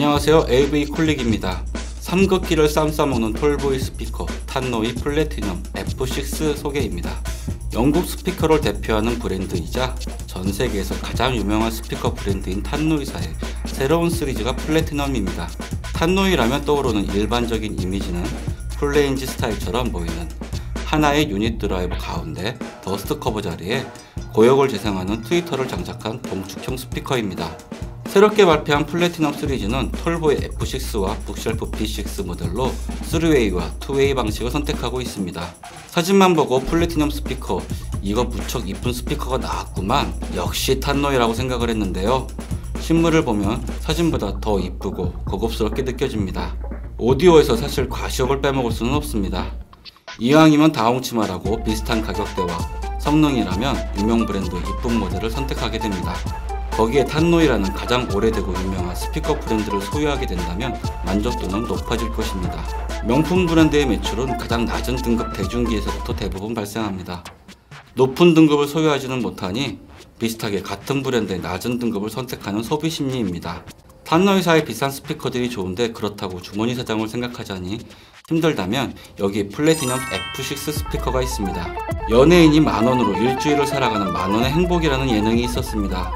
안녕하세요, AV콜릭입니다. 삼극기를 쌈싸먹는 톨보이 스피커 탄노이 플래티넘 F6 소개입니다. 영국 스피커를 대표하는 브랜드이자 전세계에서 가장 유명한 스피커 브랜드인 탄노이사의 새로운 시리즈가 플래티넘입니다. 탄노이라면 떠오르는 일반적인 이미지는 플레인지 스타일처럼 보이는 하나의 유닛 드라이버 가운데 더스트 커버 자리에 고역을 재생하는 트위터를 장착한 동축형 스피커입니다. 새롭게 발표한 플래티넘 시리즈는 톨보이 F6와 북쉘프 B6 모델로 3웨이와 2웨이 방식을 선택하고 있습니다. 사진만 보고 플래티넘 스피커, 이거 무척 이쁜 스피커가 나왔구만, 역시 탄노이라고 생각을 했는데요. 실물을 보면 사진보다 더 이쁘고 고급스럽게 느껴집니다. 오디오에서 사실 과시욕을 빼먹을 수는 없습니다. 이왕이면 다홍치마라고 비슷한 가격대와 성능이라면 유명 브랜드 이쁜 모델을 선택하게 됩니다. 거기에 탄노이라는 가장 오래되고 유명한 스피커 브랜드를 소유하게 된다면 만족도는 높아질 것입니다. 명품 브랜드의 매출은 가장 낮은 등급 대중기에서부터 대부분 발생합니다. 높은 등급을 소유하지는 못하니 비슷하게 같은 브랜드의 낮은 등급을 선택하는 소비 심리입니다. 탄노이사의 비싼 스피커들이 좋은데 그렇다고 주머니 사장을 생각하자니 힘들다면 여기 플래티넘 F6 스피커가 있습니다. 연예인이 만원으로 일주일을 살아가는 만원의 행복이라는 예능이 있었습니다.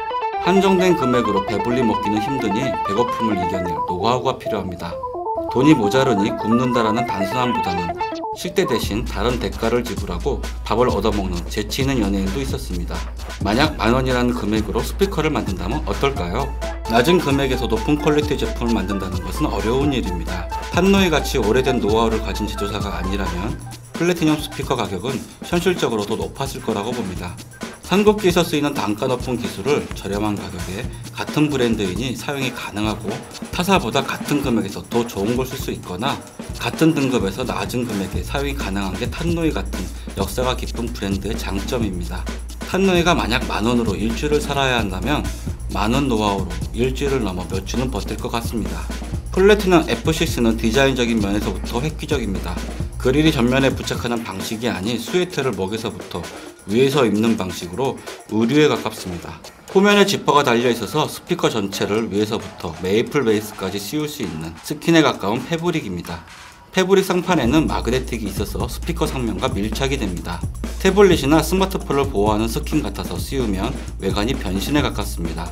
한정된 금액으로 배불리 먹기는 힘드니 배고픔을 이겨낼 노하우가 필요합니다. 돈이 모자르니 굶는다라는 단순함보다는 식대 대신 다른 대가를 지불하고 밥을 얻어먹는 재치 있는 연예인도 있었습니다. 만약 만원이라는 금액으로 스피커를 만든다면 어떨까요? 낮은 금액에서 높은 퀄리티 제품을 만든다는 것은 어려운 일입니다. 탄노이같이 오래된 노하우를 가진 제조사가 아니라면 플래티넘 스피커 가격은 현실적으로도 높았을 거라고 봅니다. 삼극기에서 쓰이는 단가 높은 기술을 저렴한 가격에 같은 브랜드이니 사용이 가능하고 타사보다 같은 금액에서 더 좋은 걸 쓸 수 있거나 같은 등급에서 낮은 금액에 사용이 가능한 게 탄노이 같은 역사가 깊은 브랜드의 장점입니다. 탄노이가 만약 만원으로 일주일을 살아야 한다면 만원 노하우로 일주일을 넘어 몇 주는 버틸 것 같습니다. 플래티넘 F6는 디자인적인 면에서부터 획기적입니다. 그릴이 전면에 부착하는 방식이 아닌 스웨터를 목에서부터 위에서 입는 방식으로 의류에 가깝습니다. 후면에 지퍼가 달려있어서 스피커 전체를 위에서부터 메이플 베이스까지 씌울 수 있는 스킨에 가까운 패브릭입니다. 패브릭 상판에는 마그네틱이 있어서 스피커 상면과 밀착이 됩니다. 태블릿이나 스마트폰을 보호하는 스킨 같아서 씌우면 외관이 변신에 가깝습니다.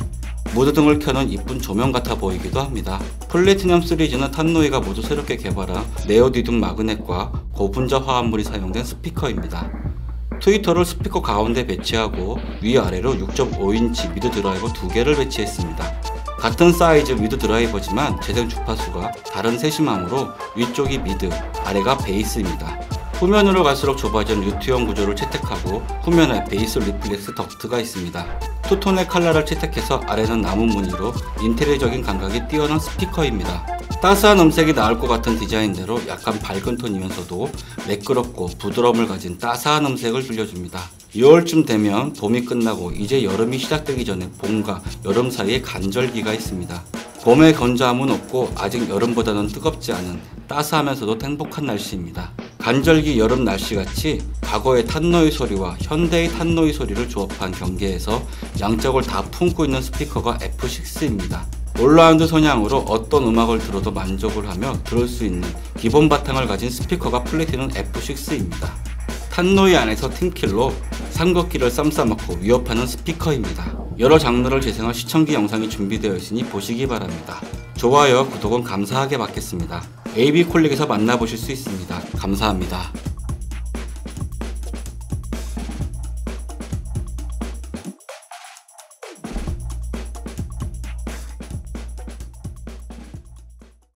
무드 등을 켜는 이쁜 조명 같아 보이기도 합니다. 플래티넘 시리즈는 탄노이가 모두 새롭게 개발한 네오디듐 마그넷과 고분자 화합물이 사용된 스피커입니다. 트위터를 스피커 가운데 배치하고 위아래로 6.5인치 미드 드라이버 2개를 배치했습니다. 같은 사이즈 미드 드라이버지만 재생 주파수가 다른 세심함으로 위쪽이 미드, 아래가 베이스입니다. 후면으로 갈수록 좁아진 루트형 구조를 채택하고 후면에 베이스 리플렉스 덕트가 있습니다. 투톤의 컬러를 채택해서 아래는 나무 무늬로 인테리어적인 감각이 뛰어난 스피커입니다. 따스한 음색이 나올 것 같은 디자인대로 약간 밝은 톤이면서도 매끄럽고 부드러움을 가진 따스한 음색을 들려줍니다. 6월쯤 되면 봄이 끝나고 이제 여름이 시작되기 전에 봄과 여름 사이에 간절기가 있습니다. 봄의 건조함은 없고 아직 여름보다는 뜨겁지 않은 따스하면서도 행복한 날씨입니다. 간절기 여름 날씨같이 과거의 탄노이 소리와 현대의 탄노이 소리를 조합한 경계에서 양쪽을 다 품고 있는 스피커가 F6입니다. 올라운드 son양으로 어떤 음악을 들어도 만족을 하며 들을 수 있는 기본 바탕을 가진 스피커가 플래티넘 F6입니다. 탄노이 안에서 팀킬로 삼극기를 쌈싸먹고 위협하는 스피커입니다. 여러 장르를 재생한 시청기 영상이 준비되어 있으니 보시기 바랍니다. 좋아요와 구독은 감사하게 받겠습니다. AV콜릭에서 만나보실 수 있습니다. 감사합니다.